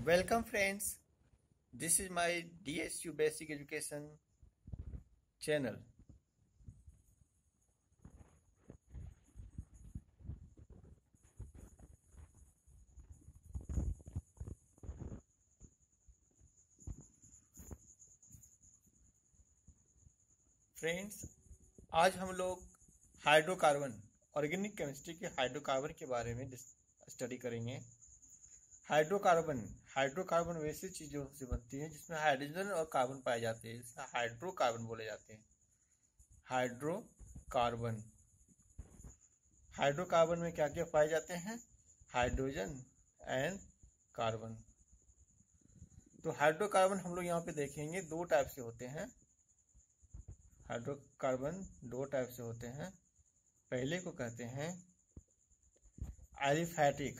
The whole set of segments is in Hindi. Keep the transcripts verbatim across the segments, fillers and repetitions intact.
Welcome friends, this is my D S U Basic Education channel. Friends, आज हम लोग हाइड्रोकार्बन ऑर्गेनिक केमिस्ट्री के हाइड्रोकार्बन के बारे में स्टडी करेंगे। हाइड्रोकार्बन हाइड्रोकार्बन वैसी चीजों से बनती है जिसमें हाइड्रोजन और कार्बन पाए जाते हैं, इसमें हाइड्रोकार्बन बोले जाते हैं। हाइड्रोकार्बन हाइड्रोकार्बन में क्या क्या पाए जाते हैं? Hydrogen and carbon. तो हाइड्रोकार्बन हम लोग यहाँ पे देखेंगे दो टाइप से होते हैं। हाइड्रोकार्बन दो टाइप से होते हैं। पहले को कहते हैं एलिफैटिक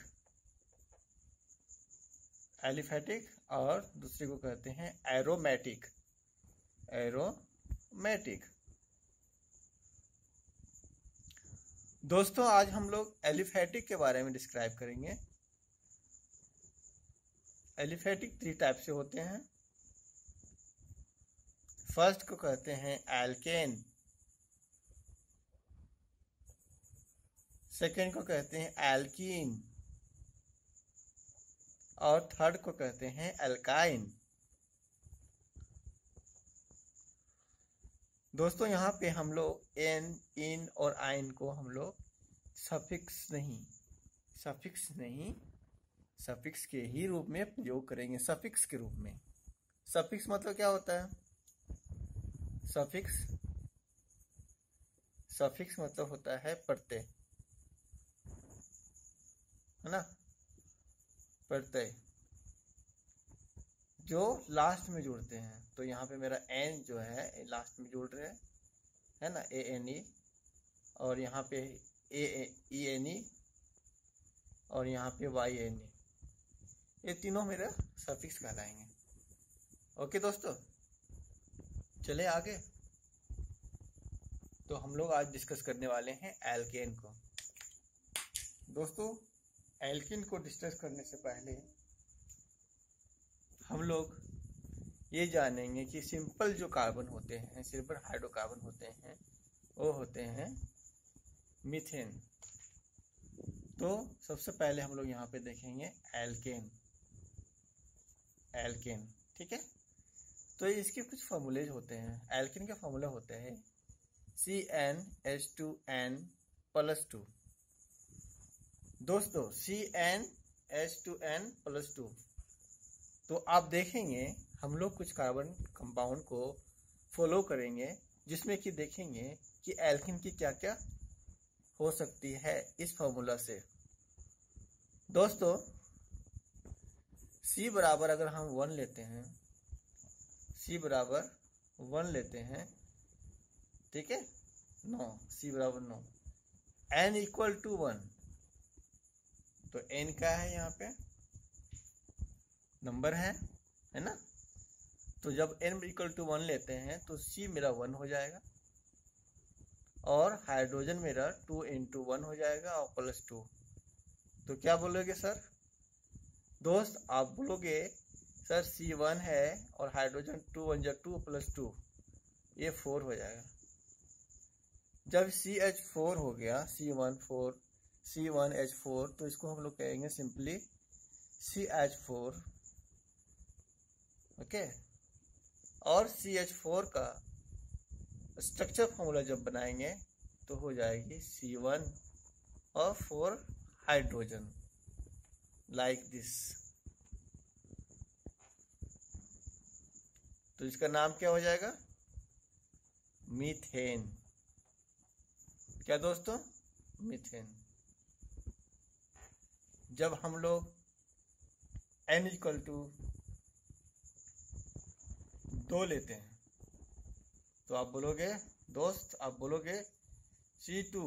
एलिफैटिक और दूसरे को कहते हैं एरोमेटिक एरोमेटिक। दोस्तों, आज हम लोग एलिफैटिक के बारे में डिस्क्राइब करेंगे। एलिफैटिक थ्री टाइप से होते हैं। फर्स्ट को कहते हैं एल्केन, सेकेंड को कहते हैं एल्कीन और थर्ड को कहते हैं एल्काइन। दोस्तों, यहाँ पे हम लोग एन, इन और आइन को हम लोग सफिक्स नहीं सफिक्स नहीं सफिक्स के ही रूप में प्रयोग करेंगे। सफिक्स के रूप में। सफिक्स मतलब क्या होता है? सफिक्स सफिक्स मतलब होता है प्रत्यय, है ना? प्रत्यय जो लास्ट में जुड़ते हैं। तो यहाँ पे मेरा एन जो है लास्ट में जुड़ रहे हैं, है ना, ए एन ई, और यहाँ पे ए ई एन ई और यहाँ पे वाई एन ई, ये तीनों मेरा सफिक्स कहलाएंगे। ओके दोस्तों, चले आगे। तो हम लोग आज डिस्कस करने वाले हैं एल्केन को। दोस्तों, एल्कीन को डिस्कस करने से पहले हम लोग ये जानेंगे कि सिंपल जो कार्बन होते हैं, सिंपल हाइड्रोकार्बन होते हैं, वो होते हैं मीथेन। तो सबसे पहले हम लोग यहाँ पे देखेंगे एल्केन एल्केन ठीक है। तो इसके कुछ फॉर्मूलेज होते हैं। एल्केन के फॉर्मूला होते हैं C N H two N plus two. दोस्तों, C N H two N plus two. तो आप देखेंगे हम लोग कुछ कार्बन कंपाउंड को फॉलो करेंगे जिसमें कि देखेंगे कि एल्कीन की क्या क्या हो सकती है इस फॉर्मूला से। दोस्तों, सी बराबर अगर हम वन लेते हैं, सी बराबर वन लेते हैं, ठीक है, नो, सी बराबर no, N equal to one. तो एन क्या है? यहाँ पे नंबर है है ना? तो जब एन इक्वल टू वन लेते हैं तो सी मेरा वन हो जाएगा और हाइड्रोजन मेरा टू इंटू वन हो जाएगा और प्लस टू। तो क्या बोलोगे सर? दोस्त, आप बोलोगे सर सी वन है और हाइड्रोजन टू वन जा टू प्लस टू, ये फोर हो जाएगा। जब सी एच फोर हो गया, C one four C one H four, तो इसको हम लोग कहेंगे simply C H four. Okay. और सी एच फोर का स्ट्रक्चर फॉर्मूला जब बनाएंगे तो हो जाएगी सी वन और फोर हाइड्रोजन, लाइक दिस। तो इसका नाम क्या हो जाएगा? मीथेन। क्या दोस्तों? मीथेन। जब हम लोग n इक्वल टू दो लेते हैं तो आप बोलोगे, दोस्त आप बोलोगे C two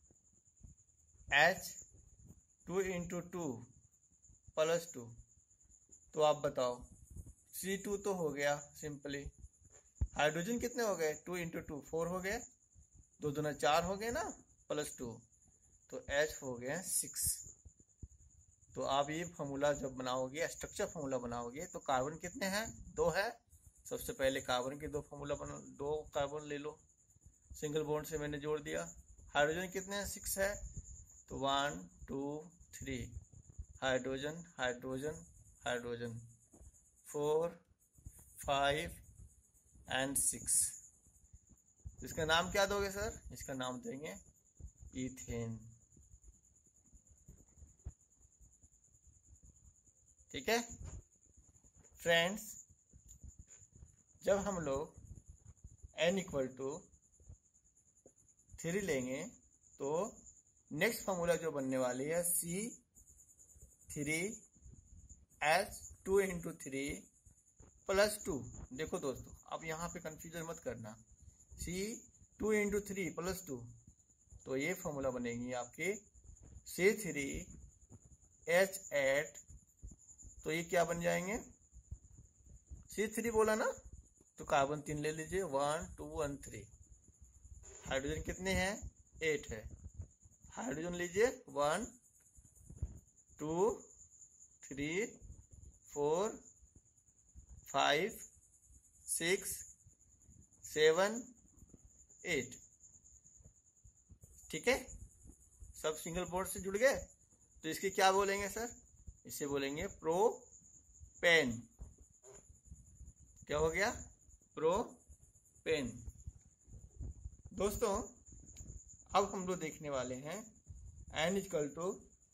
H two into two plus two. तो आप बताओ, सी टू तो हो गया सिंपली, हाइड्रोजन कितने हो गए? टू इंटू टू फोर हो गए, दो दूना चार हो गए ना, प्लस टू, तो एच हो गए सिक्स। तो आप ये फॉर्मूला जब बनाओगे, स्ट्रक्चर फॉर्मूला बनाओगे, तो कार्बन कितने हैं? दो है। सबसे पहले कार्बन के दो फॉर्मूला बना, दो कार्बन ले लो, सिंगल बॉन्ड से मैंने जोड़ दिया। हाइड्रोजन कितने हैं? सिक्स है, तो one two three, hydrogen hydrogen hydrogen, four five and six. इसका नाम क्या दोगे सर? इसका नाम देंगे इथेन। ठीक है फ्रेंड्स, जब हम लोग n इक्वल टू थ्री लेंगे तो नेक्स्ट फॉर्मूला जो बनने वाली है C three H two into three plus two. देखो दोस्तों, अब यहाँ पे कंफ्यूजन मत करना, C two into three plus two, तो ये फॉर्मूला बनेगी आपकी सी थ्री एच एट, तो ये क्या बन जाएंगे? सी थ्री बोला ना, तो कार्बन तीन ले लीजिए, one two one three. Hydrogen कितने हैं? एट है, हाइड्रोजन लीजिए, one two three four five six seven eight. ठीक है, सब सिंगल बॉन्ड से जुड़ गए, तो इसकी क्या बोलेंगे सर? इसे बोलेंगे प्रोपेन। क्या हो गया? प्रोपेन। दोस्तों, अब हम लोग देखने वाले हैं n इक्वल टू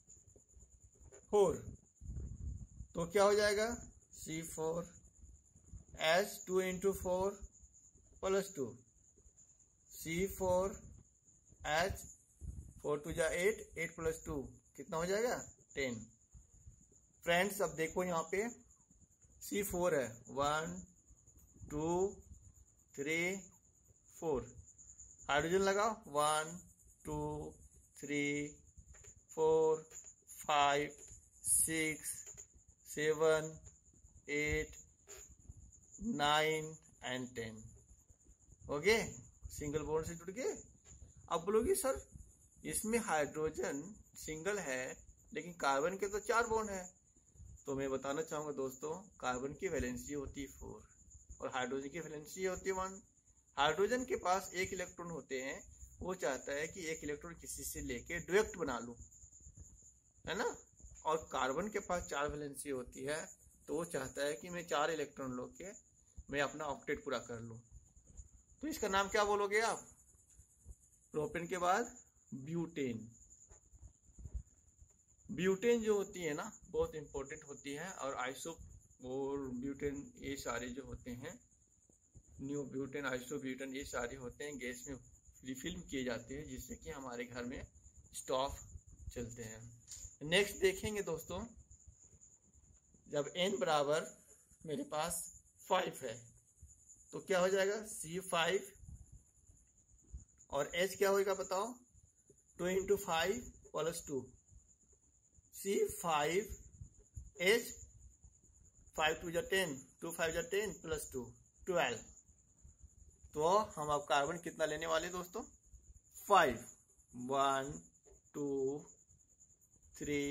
फोर, तो क्या हो जाएगा? C four H two into four plus two, C four H, four two जा एट, एट प्लस टू कितना हो जाएगा? टेन। फ्रेंड्स, अब देखो यहाँ पे सी फोर है, one two three four, hydrogen लगाओ, one two three four five six seven eight nine and ten. Okay, single bond से जुड़ गए। अब बोलोगे सर इसमें हाइड्रोजन सिंगल है लेकिन कार्बन के तो चार बॉन्ड है, तो मैं बताना चाहूंगा दोस्तों, कार्बन की वैलेंसी होती है फोर और हाइड्रोजन की वैलेंसी होती है वन। हाइड्रोजन के पास एक इलेक्ट्रॉन होते हैं, वो चाहता है कि एक इलेक्ट्रॉन किसी से लेके डायरेक्ट बना लूं, है ना। और कार्बन के पास चार वैलेंसी होती है, तो वो चाहता है कि मैं चार इलेक्ट्रॉन लो के मैं अपना ऑक्टेट पूरा कर लूं। तो इसका नाम क्या बोलोगे आप? प्रोपेन के बाद ब्यूटेन। ब्यूटेन जो होती है ना, बहुत इंपॉर्टेंट होती है, और आइसो और ब्यूटेन ये सारे जो होते हैं, न्यू ब्यूटेन आइसो ब्यूटेन ये सारे होते हैं, गैस में रिफिल किए जाते हैं जिससे कि हमारे घर में स्टोव चलते हैं। नेक्स्ट देखेंगे दोस्तों, जब n बराबर मेरे पास फाइव है तो क्या हो जाएगा? सी फाइव और h क्या होगा बताओ? Two into five plus two, C five H, five two जा टेन, टू फाइव जा टेन प्लस टू ट्वेल्व। तो हम अब कार्बन कितना लेने वाले दोस्तों? Five, one two three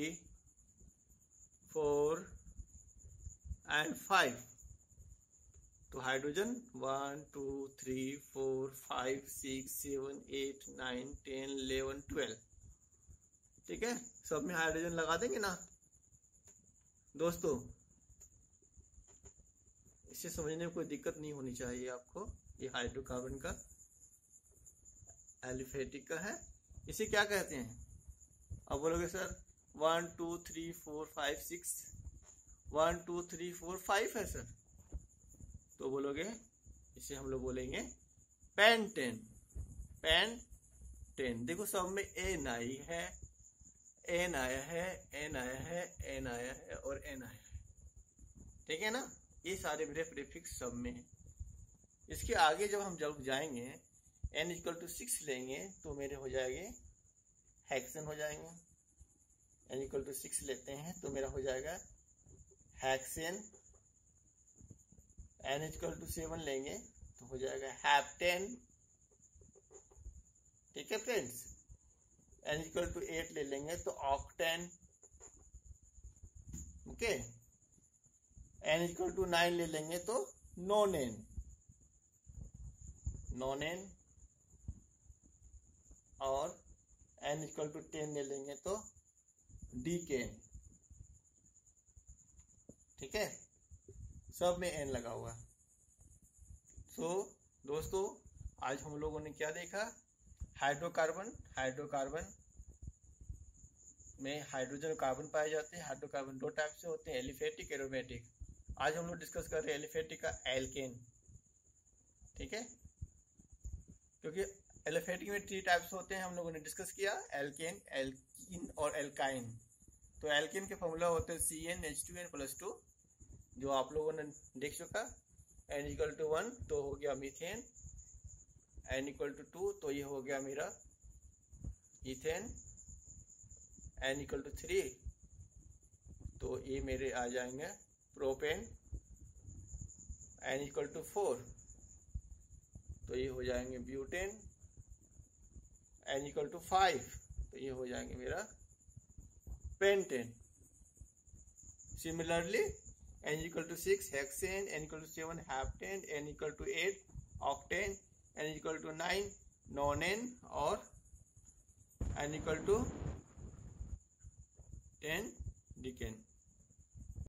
four and five. तो hydrogen one two three four five six seven eight nine ten eleven twelve. ठीक है, सब में हाइड्रोजन लगा देंगे ना दोस्तों। इसे समझने में कोई दिक्कत नहीं होनी चाहिए आपको। ये हाइड्रोकार्बन का एलिफेटिक का है। इसे क्या कहते हैं? अब बोलोगे sir one two three four five six, one two three four five है सर, तो बोलोगे इसे हम लोग बोलेंगे पेंटेन। पेंटेन। देखो सब में एन आई है, एन आया है, एन आया है, एन आया है और एन आया है। ठीक है ना, ये सारे मेरे प्रीफिक्स सब में है। इसके आगे जब हम जब जाएंगे एन इक्वल टू सिक्स लेंगे तो मेरे हो जाएंगे हेक्सेन हो जाएंगे। एन इक्वल टू सिक्स लेते हैं तो मेरा हो जाएगा hexane. N equal to seven लेंगे तो हो जाएगा हेप्टेन। ठीक है friends. N equal to eight ले लेंगे तो octane. Okay. N equal to nine ले लेंगे तो नॉन एन, नॉन एन, और एन इक्वल टू टेन ले लेंगे तो डीकेन। ठीक है, सब में एन लगा हुआ। सो so, दोस्तों आज हम लोगों ने क्या देखा, हाइड्रोकार्बन, हाइड्रोकार्बन में हाइड्रोजन कार्बन पाए जाते हैं। हाइड्रोकार्बन दो टाइप से होते हैं, एलिफेटिक, एरोमेटिक। आज हम लोग डिस्कस कर रहे हैं एलिफेटिक का एल्केन। ठीक है, क्योंकि एलिफेटिक में थ्री टाइप्स होते हैं, हम लोगों ने डिस्कस किया, एल्केन, एल्कीन और एल्काइन। तो एल्केन के फॉर्मूला होते हैं C N H two N plus two, जो आप लोगों ने देख चुका। एन इक्वल टू वन तो हो गया methane, N equal to two तो ये हो गया मेरा ethane, N equal to three तो ये मेरे आ जाएंगे propane, N equal to four तो ये हो जाएंगे butane, N equal to five तो ये हो जाएंगे मेरा pentane. Similarly N equal to six hexane, N equal to seven heptane, N equal to eight octane, N equal to nine nonane, और एन इक्वल टू टेन डिकेन।